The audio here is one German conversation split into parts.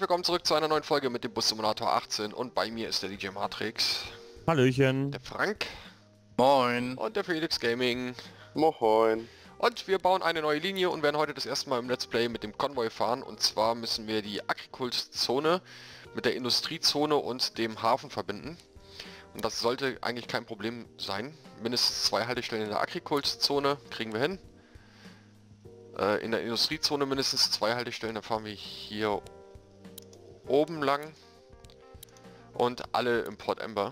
willkommen zurück zu einer neuen Folge mit dem Bus Simulator 18 und bei mir ist der DJ Matrix, Hallöchen. der Frank Moin. und der Felix Gaming. Moin. Und wir bauen eine neue Linie und werden heute das erste Mal im Let's Play mit dem Konvoi fahren. Und zwar müssen wir die Agrikulturzone mit der Industriezone und dem Hafen verbinden. Und das sollte eigentlich kein Problem sein. Mindestens 2 Haltestellen in der Agrikulturzone kriegen wir hin. In der Industriezone mindestens 2 Haltestellen, da fahren wir hier oben lang. Und alle im Port Ember.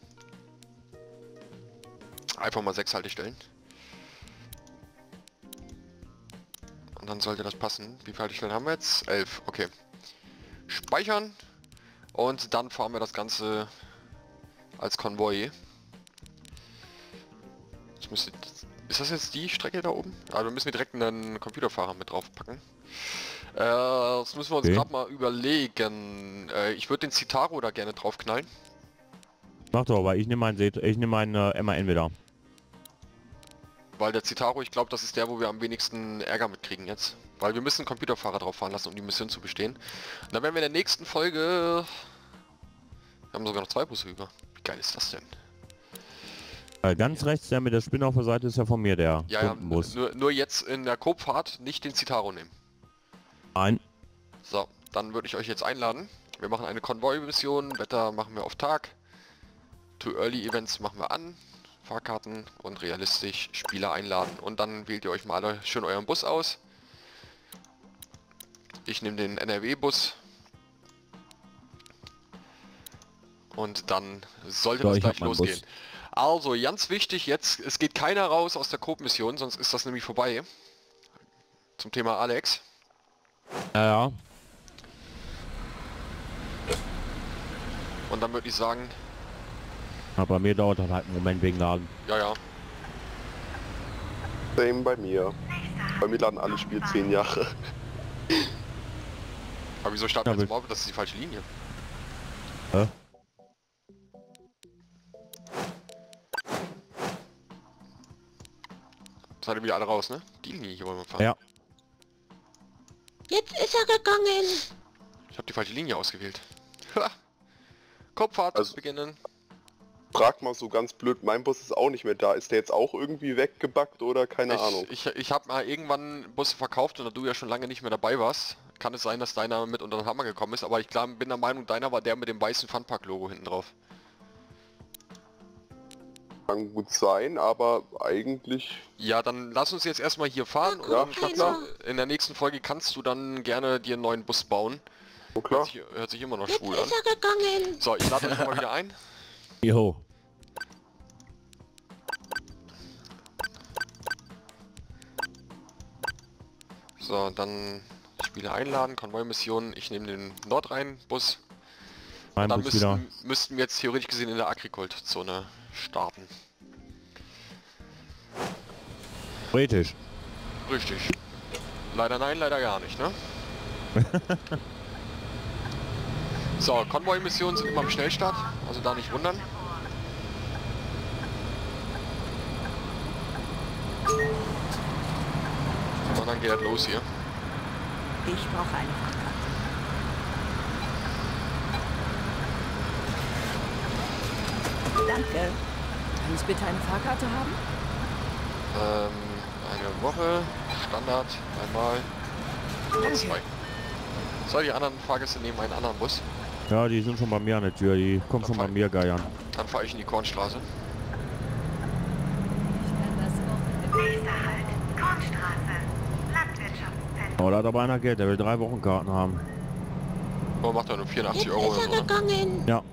Einfach mal 6 Haltestellen. Und dann sollte das passen. Wie viele Haltestellen haben wir jetzt? 11, okay. Speichern. Und dann fahren wir das Ganze als Konvoi. Ist das jetzt die Strecke da oben? Also müssen wir direkt einen Computerfahrer mit drauf packen. Das müssen wir uns gerade mal überlegen. Ich würde den Citaro da gerne drauf knallen. Mach doch, aber ich nehme meinen MAN wieder. Weil der Citaro, ich glaube, das ist der, wo wir am wenigsten Ärger mitkriegen jetzt. Weil wir müssen einen Computerfahrer drauf fahren lassen, um die Mission zu bestehen. Und dann werden wir in der nächsten Folge... Wir haben sogar noch 2 Busse über. Wie geil ist das denn? Ganz rechts, der mit der Spinne auf der Seite, ist ja von mir der Bus. Nur jetzt in der Coop-Fahrt nicht den Citaro nehmen. Nein. So, dann würde ich euch jetzt einladen. Wir machen eine Konvoi-Mission. Wetter machen wir auf Tag. Too Early Events machen wir an. Fahrkarten und realistisch Spieler einladen. Und dann wählt ihr euch mal alle schön euren Bus aus. Ich nehme den NRW-Bus. Und dann sollte das gleich losgehen. Also, ganz wichtig jetzt, es geht keiner raus aus der Coop-Mission, sonst ist das nämlich vorbei. Zum Thema Alex. Ja. Und dann würde ich sagen... Aber bei mir dauert das halt einen Moment wegen Laden. Ja, ja. Same bei mir. Bei mir laden alle Spiele 10 Jahre. Aber wieso starten wir jetzt morgen? Das ist die falsche Linie. Hä? Seid ihr wieder alle raus, ne? Die Linie hier wollen wir fahren. Ja. Jetzt ist er gegangen. Ich habe die falsche Linie ausgewählt. Kopffahrt Also, beginnen. Frag mal so ganz blöd, mein Bus ist auch nicht mehr da. Ist der jetzt auch irgendwie weggebackt oder keine Ahnung? Ich habe mal irgendwann Busse verkauft und da du ja schon lange nicht mehr dabei warst, kann es sein, dass deiner mit unter den Hammer gekommen ist, aber ich bin der Meinung, deiner war der mit dem weißen Funpark-Logo hinten drauf. Kann gut sein, aber eigentlich... Ja, dann lass uns jetzt erstmal hier fahren und Ja, dann klar. in der nächsten Folge kannst du dann gerne dir einen neuen Bus bauen. Oh, klar. Hört sich immer noch Jetzt schwul an. ist er gegangen. So, ich lade euch mal wieder ein. Jo. So, dann Spiele einladen, Konvoi-Mission. Ich nehme den Nordrhein-Bus. Mein Dann Bus wieder. müssten wir jetzt theoretisch gesehen in der Agrikulturzone starten. Britisch. Richtig. Leider nein, leider gar nicht, ne? So, Konvoi-Missionen sind immer im Schnellstart, also da nicht wundern. Und dann geht das los hier. Ich brauche eine Fahrkarte. Danke. Kann ich bitte eine Fahrkarte haben? Eine Woche, Standard, einmal, und 2. So, die anderen Fahrgäste nehmen einen anderen Bus. Ja, die sind schon bei mir an der Tür. Die kommen schon bei mir geiern. Dann fahre ich in die Kornstraße. Nächster Halt, Kornstraße, Landwirtschaftszentrum. Oh, da hat aber einer Geld. Der will 3 Wochenkarten haben. Oh, macht er nur 84 Jetzt Euro ist oder er so, ne? gegangen. Ja.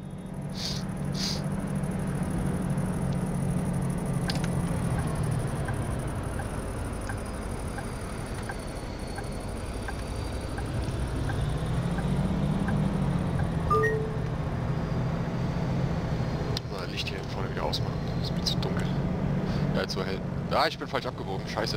Na, Licht hier vorne wieder ausmachen. Das ist mir zu dunkel. Ja, jetzt so hell. Ja, ich bin falsch abgebogen. Scheiße.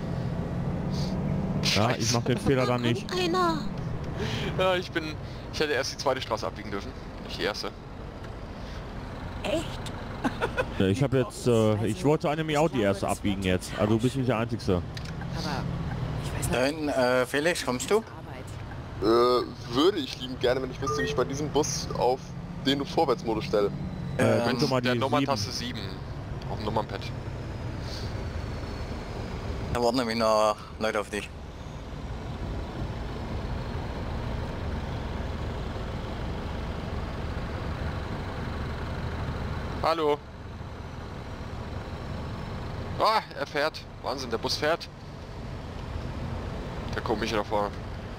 Ja, ich mach den Fehler dann nicht. Einer. Ja, ich hätte erst die zweite Straße abbiegen dürfen, nicht die erste. Echt? Ja, ich habe jetzt, ich wollte nämlich auch die erste abbiegen jetzt. Also du bist nicht der Einzige. Aber ich weiß Da hinten, Felix, kommst du? Arbeit. Würde ich lieben gerne, wenn ich wüsste, wie ich bei diesem Bus auf den Vorwärtsmodus stelle. Gib doch mal Der die Nummerntaste 7 auf dem Nummernpad. Da warten nämlich noch Leute auf dich. Hallo. Ah, er fährt. Wahnsinn, der Bus fährt. Der komische da vorne.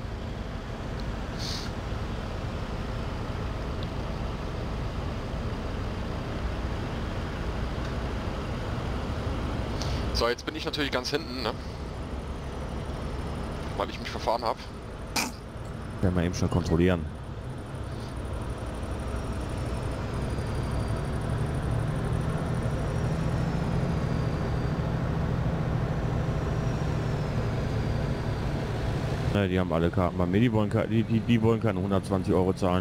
So, jetzt bin ich natürlich ganz hinten, ne? Weil ich mich verfahren habe. Werden wir eben schon kontrollieren. Ne, die haben alle Karten bei mir, die wollen, die wollen keine 120 € zahlen.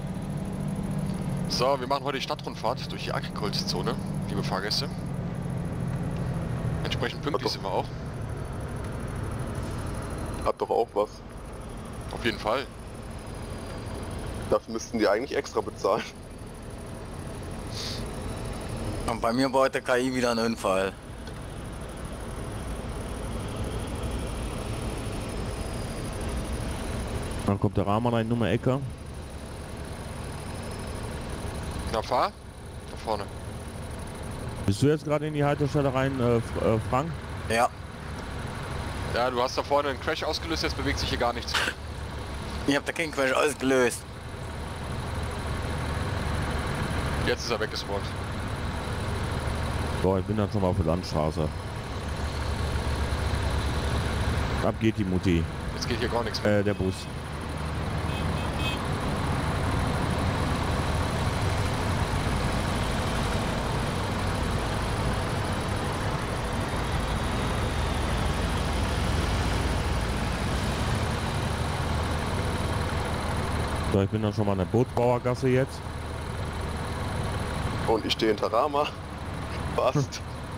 So, wir machen heute die Stadtrundfahrt durch die Agrikulturzone, liebe Fahrgäste. Entsprechend pünktlich sind wir auch. Hat doch auch was. Auf jeden Fall. Dafür müssten die eigentlich extra bezahlen. Und bei mir baut der KI wieder einen Unfall. Dann kommt der Rahman rein, Nummer Ecke. Na, fahr. Da vorne. Bist du jetzt gerade in die Haltestelle rein, Frank? Ja, Ja, du hast da vorne einen Crash ausgelöst, jetzt bewegt sich hier gar nichts. ich hab da keinen Crash ausgelöst. Jetzt ist er weggespawnt. So, ich bin dann schon mal auf der Landstraße. Ab geht die Mutti. Jetzt geht hier gar nichts mehr. Der Bus. So, ich bin dann schon mal in der Bootbauergasse jetzt. Und ich stehe hinter Rama. Passt.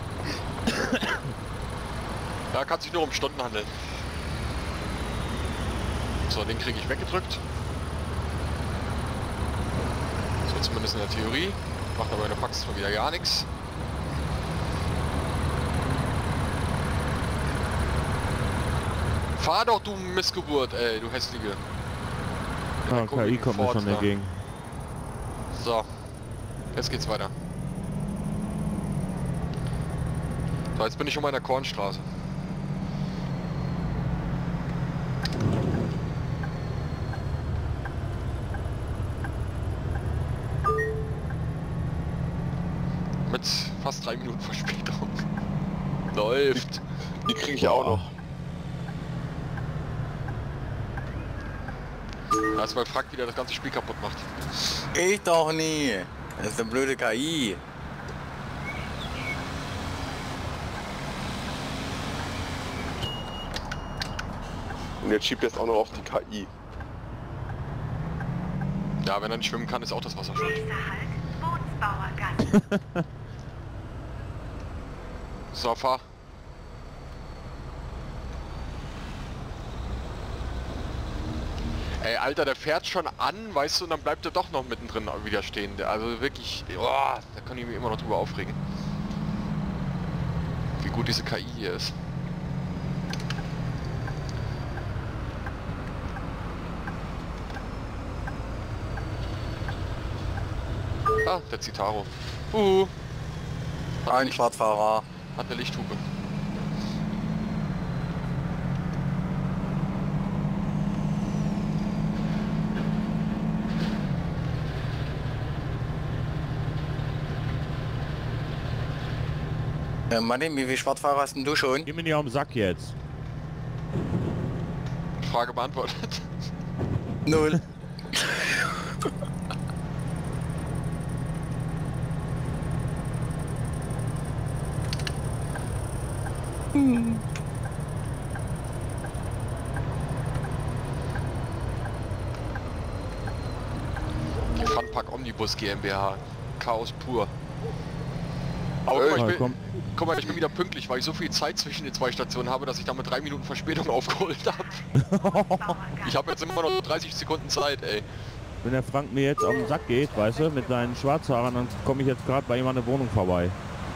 Da kann sich nur um Stunden handeln. So, den kriege ich weggedrückt. So, zumindest in der Theorie. Macht aber in der Praxis mal wieder gar nichts. Fahr doch, du Missgeburt, ey, du hässliche. Ah, Guck, KI wie kommt mir Ford schon da. entgegen. So, jetzt geht's weiter. So, jetzt bin ich schon mal in der Kornstraße. Mit fast 3 Minuten Verspätung. Läuft. Die kriege ich ja auch noch. Das ist, weil Frank wieder das ganze Spiel kaputt macht. Ich doch nie. Das ist eine blöde KI. Und jetzt schiebt er es auch noch auf die KI. Ja, wenn er nicht schwimmen kann, ist auch das Wasser schuld. Nächster Halt, Bootsbauergasse. So, fahr. Ey, Alter, der fährt schon an, weißt du, und dann bleibt er doch noch mittendrin wieder stehen. Also wirklich, oh, da kann ich mich immer noch drüber aufregen. Wie gut diese KI hier ist. Ah, der Citaro. Hat Ein Schwarzfahrer. Hat eine Lichthupe. Martin, wie viele Schwarzfahrer hast denn du schon? Geh mir nicht auf den Sack jetzt. Frage beantwortet. 0. Die Funpack Omnibus GmbH. Chaos pur. Aber guck mal, Ja, komm. guck mal, ich bin wieder pünktlich, weil ich so viel Zeit zwischen den zwei Stationen habe, dass ich da mit 3 Minuten Verspätung aufgeholt habe. Ich habe jetzt immer noch 30 Sekunden Zeit, ey. Wenn der Frank mir jetzt auf den Sack geht, weißt du, mit seinen Schwarzhaaren, dann komme ich jetzt gerade bei ihm an der Wohnung vorbei.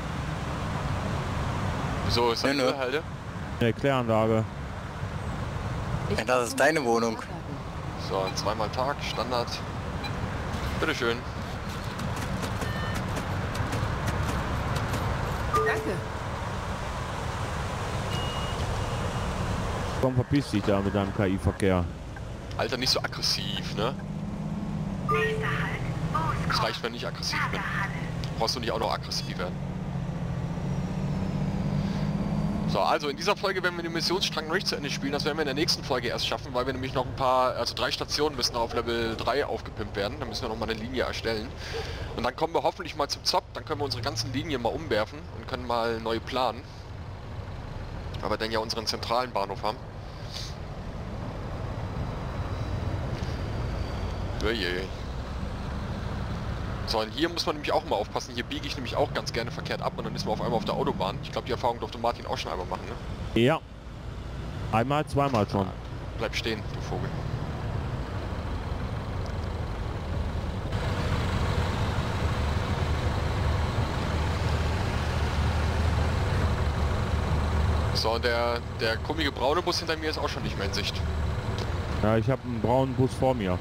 Wieso ist das Nö, nö. Halte? Eine Kläranlage. Ja, das ist deine Wohnung. So, zweimal Tag, Standard. Bitteschön. Danke. Komm, verpiss dich da mit deinem KI-Verkehr. Alter, nicht so aggressiv, ne? Nächster Halt. Es Mooskorb. reicht, wenn ich aggressiv bin. Lagerhalle. Brauchst du nicht auch noch aggressiv werden. So, also in dieser Folge werden wir den Missionsstrang noch nicht zu Ende spielen. Das werden wir in der nächsten Folge erst schaffen, weil wir nämlich noch ein paar, also 3 Stationen müssen auf Level 3 aufgepimpt werden. Dann müssen wir noch mal eine Linie erstellen. Und dann kommen wir hoffentlich mal zum Zop. Dann können wir unsere ganzen Linien mal umwerfen und können mal neu planen. Aber dann ja unseren zentralen Bahnhof haben. Uiuiui. So, und hier muss man nämlich auch mal aufpassen. Hier biege ich nämlich auch ganz gerne verkehrt ab und dann ist man auf einmal auf der Autobahn. Ich glaube, die Erfahrung durfte Martin auch schon einmal machen, ne? Ja. Einmal, zweimal schon. Bleib stehen, du Vogel. So, und der komische braune Bus hinter mir ist auch schon nicht mehr in Sicht. Ja, ich habe einen braunen Bus vor mir.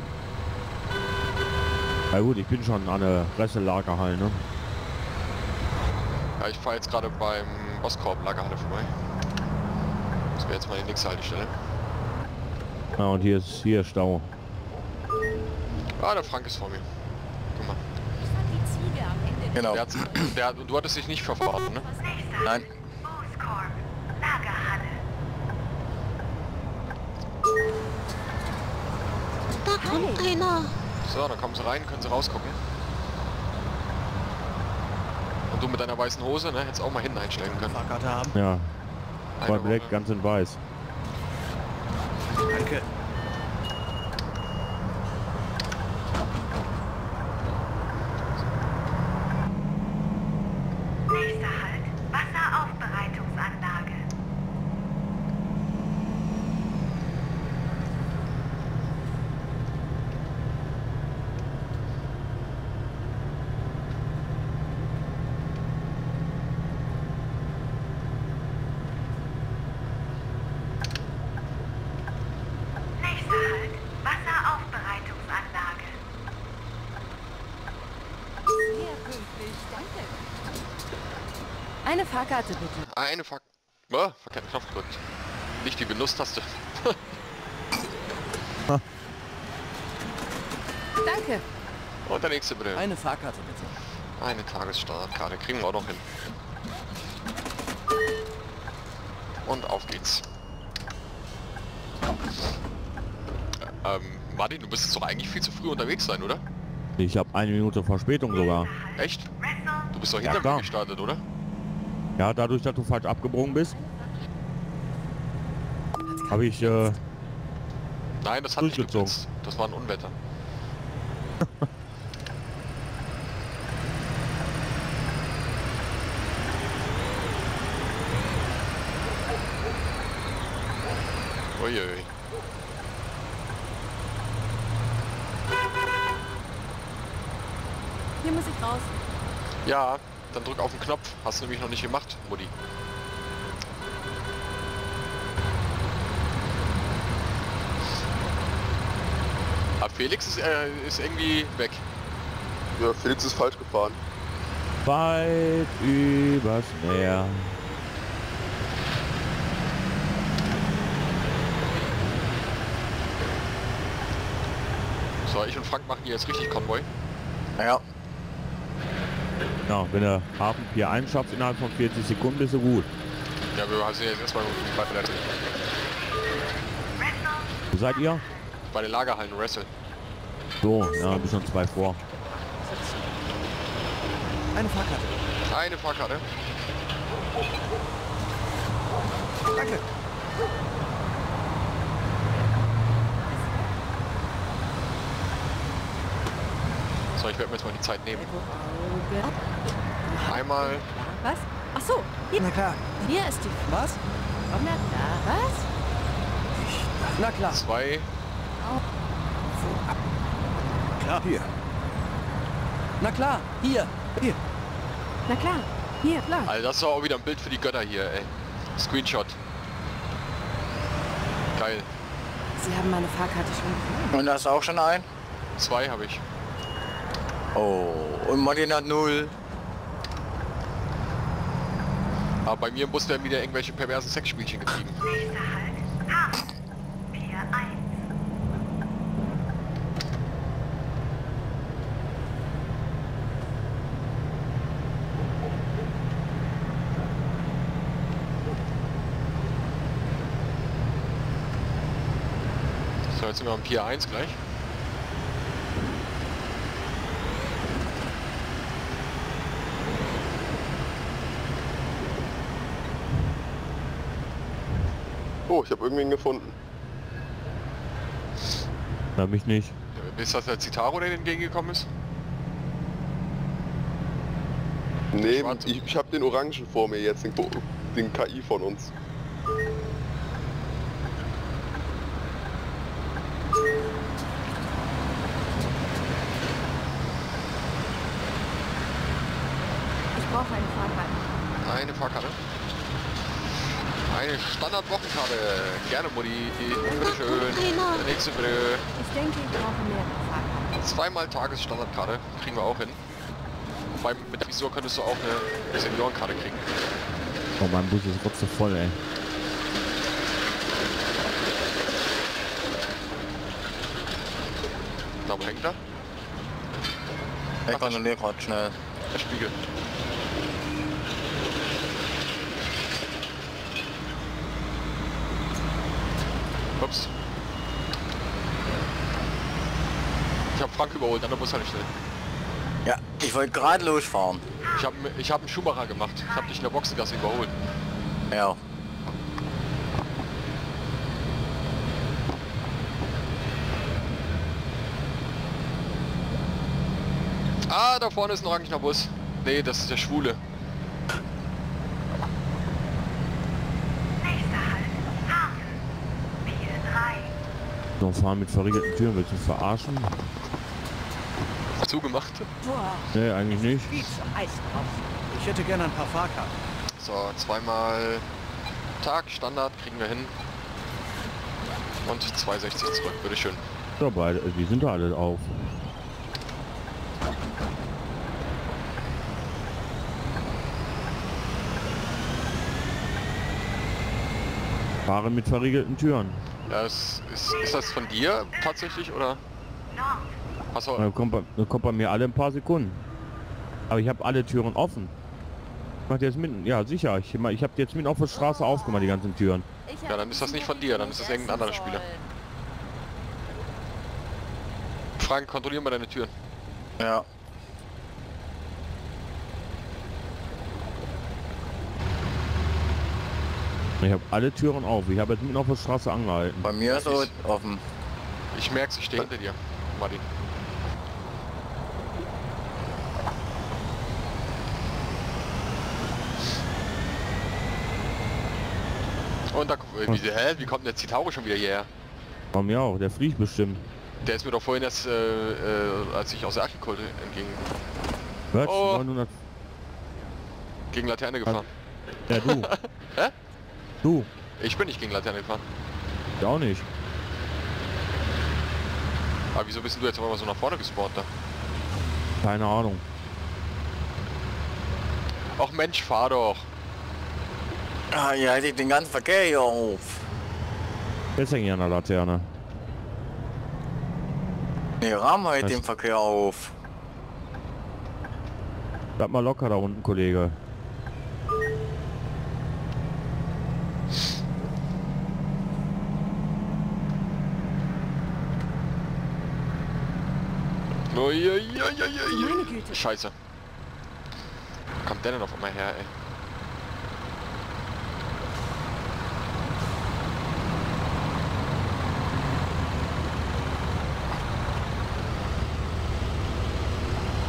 Na gut, ich bin schon an der Reste-Lagerhalle, ne? Ja, ich fahre jetzt gerade beim Bosskorb Lagerhalle vorbei. Das wäre jetzt mal die nächste Haltestelle. Ja, und hier ist Stau. Ah, der Frank ist vor mir. Guck mal. Genau. Du hattest dich nicht verfahren, ne? Nächster Nein. Halt. Mooskorb. Lagerhalle. Da kommt einer. So, dann kommen sie rein, können sie rausgucken. Und du mit deiner weißen Hose, ne? Hättest auch mal hinten einstellen können. Fahrkarte haben. Ja, Eine war weg, Woche. ganz in weiß. Danke. Nächster Halt. Wasseraufbereitungsanlage. Nächster Halt. Wasseraufbereitungsanlage. Sehr pünktlich, danke. Eine Fahrkarte bitte. Eine verkehrten Knopf gedrückt. Nicht die Genusstaste. Danke. Und der nächste bitte. Eine Fahrkarte bitte. Eine Tagesstartkarte. Kriegen wir auch noch hin. Und auf geht's. Martin, du bist jetzt doch eigentlich viel zu früh unterwegs sein, oder? Ich habe 1 Minute Verspätung sogar. Echt? Wrestle. Du bist doch Ja, hinter klar. mir gestartet, oder? Ja, dadurch, dass du falsch abgebogen bist, habe ich, Nein, das hat nicht Durchgezogen. geblitzt. Das war ein Unwetter. Uiui. Hier muss ich raus. Ja, dann drück auf den Knopf. Hast du nämlich noch nicht gemacht, Mutti. Aber Felix ist irgendwie weg. Ja, Felix ist falsch gefahren. weit übers Meer. So, ich und Frank machen hier jetzt richtig Konvoi. Ja. Ja, wenn der Hafenpier einschafft innerhalb von 40 Sekunden, ist er gut. Ja, wir sind jetzt erstmal Wo seid ihr? bei den Lagerhallen Wrestle. So, ja, ein bisschen 2 vor. Eine Fahrkarte. Eine Fahrkarte. Danke. So, Aber ich werde mir jetzt mal die Zeit nehmen. Auge. Einmal. Was? Ach so, hier, Na klar. hier ist die... Was? Na klar, was? Na klar. 2. Klar. Hier. Na klar. Hier. Hier. Na klar, hier, klar. Also das ist auch wieder ein Bild für die Götter hier, ey. Screenshot. Geil. Sie haben meine Fahrkarte schon gefunden. Und hast du auch schon ein? 2 habe ich. Oh, und Martin hat 0. Aber bei mir im Bus werden wieder irgendwelche perversen Sexspielchen getrieben. Nächster Halt. Hafen. Pier 1. So, jetzt sind wir am Pier 1 gleich. Oh, ich habe irgendwen gefunden. Na, mich nicht. Ist das der Citaro, der entgegengekommen ist? Nee, Schwarz. ich habe den Orangen vor mir jetzt, den KI von uns. Ich brauche eine Fahrkarte. Eine Fahrkarte. Eine Standardwochenkarte. Gerne, Mutti. Bitteschön. Der nächste bitte. Ich denke, ich brauche mehrere Fahrkarten. 2-mal Tagesstandardkarte. Kriegen wir auch hin. Wobei mit Visor könntest du auch eine Seniorenkarte kriegen. Oh, mein Bus ist trotzdem voll, ey. Na, wo hängt er? Ich kontrolliere gerade schnell. Der Spiegel. Ups. Ich habe Frank überholt, dann muss er nicht schnell. Ja, ich wollte gerade losfahren. Ich hab einen Schumacher gemacht. Ich habe dich in der Boxengasse überholt. Ja. Ah, da vorne ist ein orangener Bus. Nee, das ist der Schwule. Nächster Halt. Hafen. Pier 3. Noch fahren mit verriegelten Türen, willst du mich verarschen? Zugemacht. Nee, eigentlich nicht. Ich hätte gerne ein paar Fahrkarten. So, 2-mal Tag, Standard, kriegen wir hin. Und 2,60 zurück, bitteschön. So, beide, die sind da alle auf. Fahren mit verriegelten Türen. Ja, ist das von dir tatsächlich oder? Nord. Achso, Das kommt bei mir alle ein paar Sekunden. Aber ich habe alle Türen offen. Ich mach jetzt mitten, ja sicher, ich habe jetzt mitten auf der Straße aufgemacht, die ganzen Türen. ja, dann ist das nicht von dir, dann ist das irgendein anderer Spieler. Frank, kontrollier mal deine Türen. Ja. Ich habe alle Türen auf. Ich habe jetzt mitten auf der Straße angehalten. Bei mir ist so offen. Ich merk's, ich stehe hinter dir, Martin. Und da, wie kommt der Citauro schon wieder hierher? Bei mir auch, der fliegt bestimmt. Der ist mir doch vorhin erst, als ich aus der Agrikulte Was? Oh. 900... gegen Laterne gefahren. Ja, du. Hä? Du. Ich bin nicht gegen Laterne gefahren. Ja, auch nicht. Aber wieso bist du jetzt aber so nach vorne gespawnt da? Keine Ahnung. Ach Mensch, fahr doch. Ah, ihr haltet den ganzen Verkehr hier auf. Jetzt hänge ich an der Laterne. Nee, rahmen halt Was? den Verkehr auf. Bleib mal locker da unten, Kollege. Meine Güte. Scheiße. Wo kommt der denn auf einmal her, ey?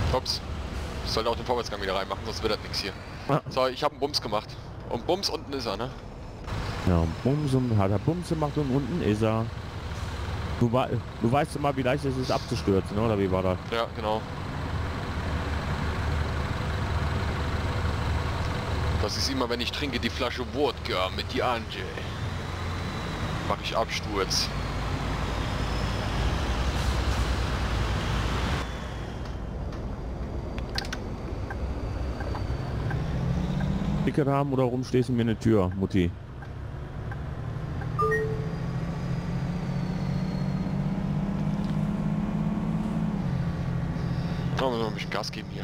Ups. Ich sollte auch den Vorwärtsgang wieder reinmachen, sonst wird das nichts hier. Ah. So, ich habe einen Bums gemacht. Und Bums unten ist er, ne? Ja, Bums und hat er Bums gemacht und unten ist er. Du weißt immer, wie leicht es ist abzustürzen, oder wie war das? Ja, genau. Das ist immer, wenn ich trinke die Flasche Wodka mit die Anje. Mach ich Absturz. Ticket haben oder rumstehst du mir eine Tür, Mutti? Oh, wir müssen noch ein bisschen Gas geben hier.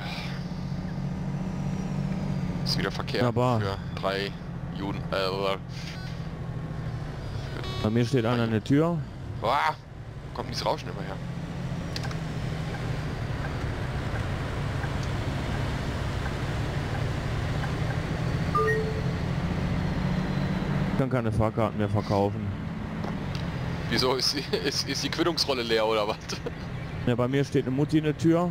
Ist wieder Verkehr Wunderbar. für 3 Juden. Bei mir steht einer an der Tür. Kommt dieses Rauschen immer her. Ich kann keine Fahrkarten mehr verkaufen. Wieso ist die Quittungsrolle leer oder was? Ja, bei mir steht eine Mutti in der Tür.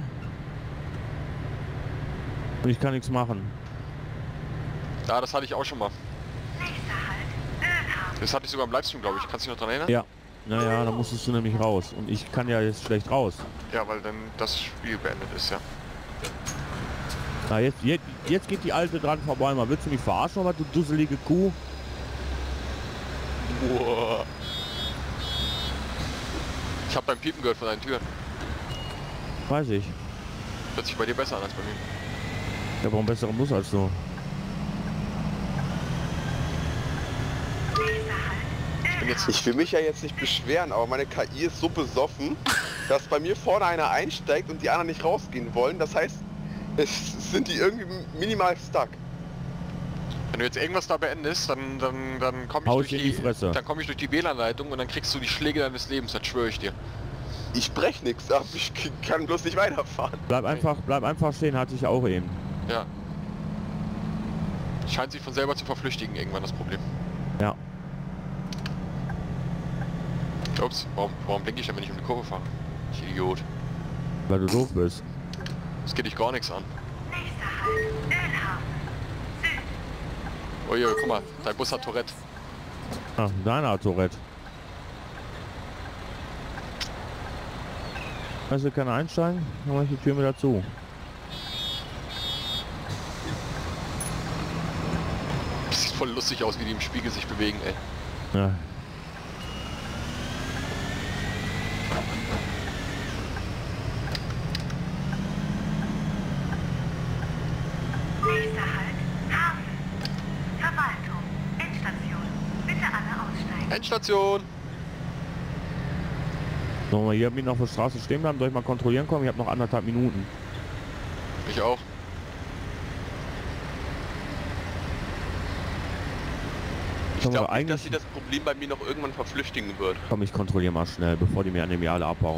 Und ich kann nichts machen. Ja, das hatte ich auch schon mal. Nächster Halt, Ölhafen. Das hatte ich sogar im Livestream, glaube ich. Kannst du dich noch dran erinnern? Ja. Naja, da musstest du nämlich raus. Und ich kann ja jetzt schlecht raus. Ja, weil dann das Spiel beendet ist, ja. Na, jetzt geht die Alte dran vorbei. Mal willst du mich verarschen, oder du dusselige Kuh? Boah. Ich habe beim Piepen gehört von deinen Türen. Weiß ich. Hört sich bei dir besser an als bei mir. Ich habe auch einen besseren Bus als du. Ich will mich ja jetzt nicht beschweren, aber meine KI ist so besoffen, dass bei mir vorne einer einsteigt und die anderen nicht rausgehen wollen. Das heißt, es sind die irgendwie minimal stuck. Wenn du jetzt irgendwas da beendest, dann komme Hau ich, ich in die Fresse. komm ich durch die WLAN-Leitung und dann kriegst du die Schläge deines Lebens, das schwöre ich dir. Ich brech nichts ab, ich kann bloß nicht weiterfahren. Bleib einfach stehen, hatte ich auch eben. Ja. Scheint sich von selber zu verflüchtigen irgendwann das Problem. Ja. Ups, warum blinke ich denn, wenn ich um die Kurve fahre? Ich Idiot. Weil du doof bist. Das geht dich gar nichts an. Nächster Halt, Ölhafen. Süd. Uiui, guck mal, dein Bus hat Tourette. Ah, deiner hat Tourette. Weißt du, kann einsteigen? Dann mach ich die Tür wieder zu. Das sieht voll lustig aus, wie die im Spiegel sich bewegen, ey. Ja. Nächster Halt, Hafen. Verwaltung. Endstation. Bitte alle aussteigen. Endstation! Sollen wir hier mit auf der Straße stehen bleiben? Soll ich mal kontrollieren kommen? Ich habe noch 1,5 Minuten. Ich auch. Ich glaube nicht, dass sie das Problem bei mir noch irgendwann verflüchtigen wird. Komm, ich kontrolliere mal schnell, bevor die mir an dem Jahr alle abbauen.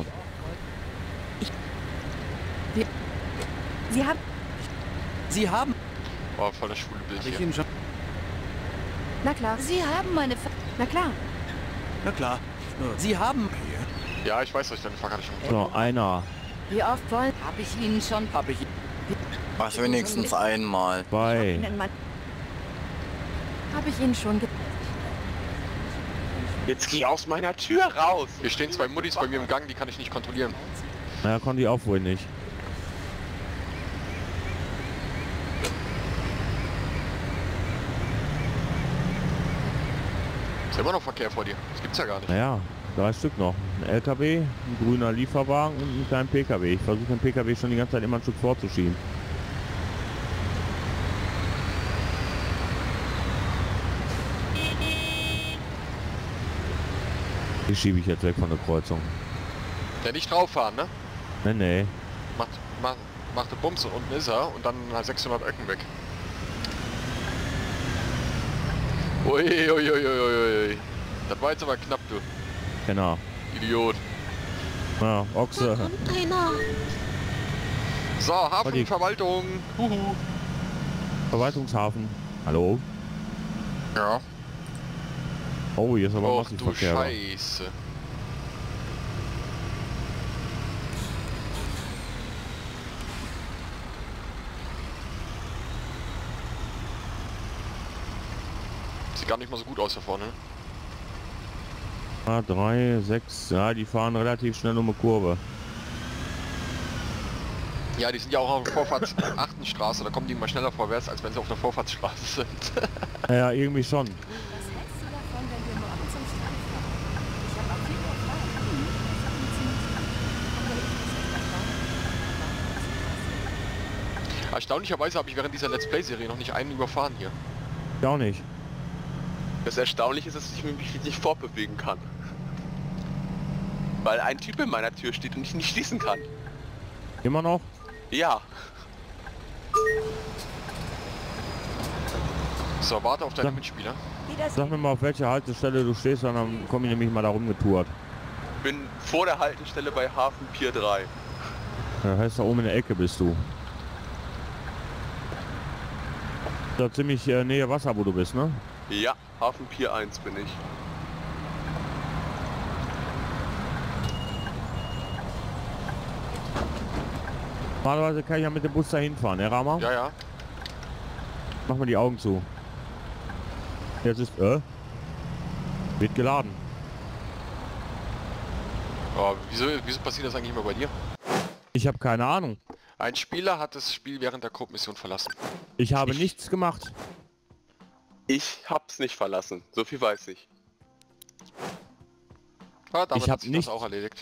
Sie haben... Oh, voll das schwule Bild Hab ich hier. Ihnen schon... Na klar. Sie haben meine... Na klar. Na klar. Sie haben... Ja, ich weiß, dass ich deine Fahrkarte schon... So, einer, Wie oft wollen... Hab ich Ihnen schon... Hab ich... Mach wenigstens einmal. zwei. Hab ich Ihnen schon... Jetzt geh aus meiner Tür raus! Hier stehen 2 Muttis bei mir im Gang, die kann ich nicht kontrollieren. Naja, konnte ich auch wohl nicht. Ist immer noch Verkehr vor dir. Das gibt's ja gar nicht. Naja, 3 Stück noch. Ein LKW, ein grüner Lieferwagen und einen kleinen PKW. Ich versuche den PKW schon die ganze Zeit immer ein Stück vorzuschieben. Die schiebe ich jetzt weg von der Kreuzung. Der nicht drauf fahren, ne? Nee, nee. Macht eine Bums und unten ist er und dann 600 Öcken weg. Ui, ui, ui, ui, ui, ui. Das war jetzt aber knapp, du. Genau. Idiot. Ja, Ochse. So, Hafenverwaltung. Huhu. Verwaltungshafen. Hallo? Ja. Oh, hier ist aber Och massiv du Verkehr. Scheiße. Sieht gar nicht mal so gut aus da vorne. Ah, 3, 6, ja, die fahren relativ schnell um eine Kurve. Ja, die sind ja auch auf der Vorfahrts-Achtenstraße, da kommen die mal schneller vorwärts, als wenn sie auf der Vorfahrtsstraße sind. Ja, irgendwie schon. Was hältst du davon, wenn wir morgen zum Strand fahren? Ich habe auch viel frei. Das ist ziemlich gut. Erstaunlicherweise habe ich während dieser Let's Play-Serie noch nicht einen überfahren hier. Ich auch nicht. Das Erstaunliche ist, dass ich mich richtig fortbewegen kann. Weil ein Typ in meiner Tür steht und ich nicht schließen kann. Immer noch? Ja. So, warte auf deine Mitspieler. Sag mir mal, auf welcher Haltestelle du stehst, und dann komme ich nämlich mal da rumgetourt. Bin vor der Haltestelle bei Hafen Pier 3. Ja, heißt da oben in der Ecke bist du. Da ziemlich Nähe Wasser, wo du bist, ne? Ja, Hafen Pier 1 bin ich. Normalerweise kann ich ja mit dem Bus dahin fahren, ne, Rama? Ja, ja. Mach mal die Augen zu. Jetzt ist, wird geladen. Oh, wieso passiert das eigentlich immer bei dir? Ich habe keine Ahnung. Ein Spieler hat das Spiel während der Coop-Mission verlassen. Ich habe nichts gemacht. Ich hab's nicht verlassen, so viel weiß ich. Ah, damit Ich hab hat sich nicht- das auch erledigt.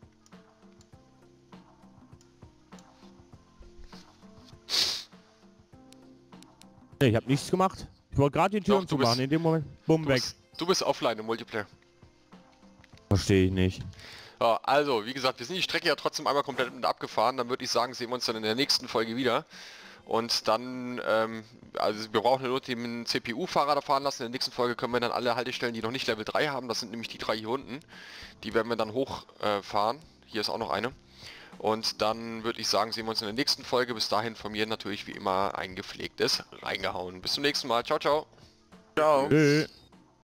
Nee, ich habe nichts gemacht. Ich wollte gerade die Türen Doch, du zumachen, bist- in dem Moment, bumm, weg. Du bist offline im Multiplayer. Verstehe ich nicht. Ja, also, wie gesagt, wir sind die Strecke ja trotzdem einmal komplett mit abgefahren. Dann würde ich sagen, sehen wir uns dann in der nächsten Folge wieder. Und dann, also wir brauchen nur den CPU-Fahrer da fahren lassen. In der nächsten Folge können wir dann alle Haltestellen, die noch nicht Level 3 haben, das sind nämlich die 3 hier unten, die werden wir dann hochfahren. Hier ist auch noch eine. Und dann würde ich sagen, sehen wir uns in der nächsten Folge. Bis dahin von mir natürlich wie immer ein gepflegtes Reingehauen. Bis zum nächsten Mal. Ciao, ciao. Ciao. Tschö.